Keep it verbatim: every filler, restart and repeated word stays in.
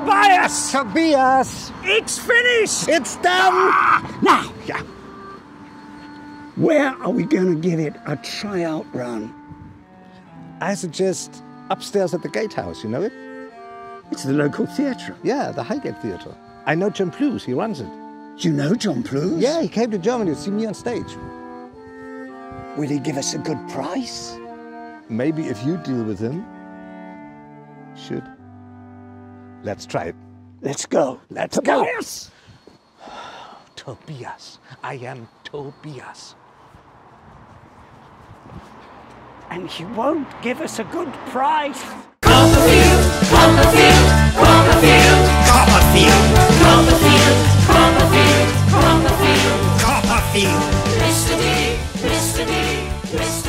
Tobias! Tobias! It's finished! It's done! Ah! Now, Yeah. where are we going to give it a tryout run? I suggest upstairs at the Gatehouse, you know it? It's the local theatre. Yeah, the Highgate Theatre. I know John Plews, he runs it. Do you know John Plews? Yeah, he came to Germany to see me on stage. Will he give us a good price? Maybe if you deal with him, should. Let's try it. Let's go. Let's Tobias! Tobias. I am Tobias. And he won't give us a good price. Copperfield, Copperfield, Copperfield, Copperfield, Copperfield, Copperfield, Copperfield, Copperfield. Mister D, Mister D, Mister